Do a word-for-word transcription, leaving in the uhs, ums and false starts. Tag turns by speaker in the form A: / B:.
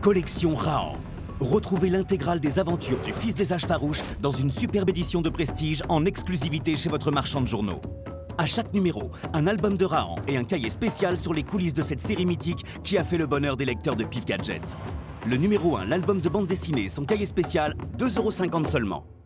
A: Collection Rahan. Retrouvez l'intégrale des aventures du fils des âges farouches dans une superbe édition de prestige en exclusivité chez votre marchand de journaux. À chaque numéro, un album de Rahan et un cahier spécial sur les coulisses de cette série mythique qui a fait le bonheur des lecteurs de Pif Gadget. Le numéro un, l'album de bande dessinée et son cahier spécial, deux euros cinquante seulement.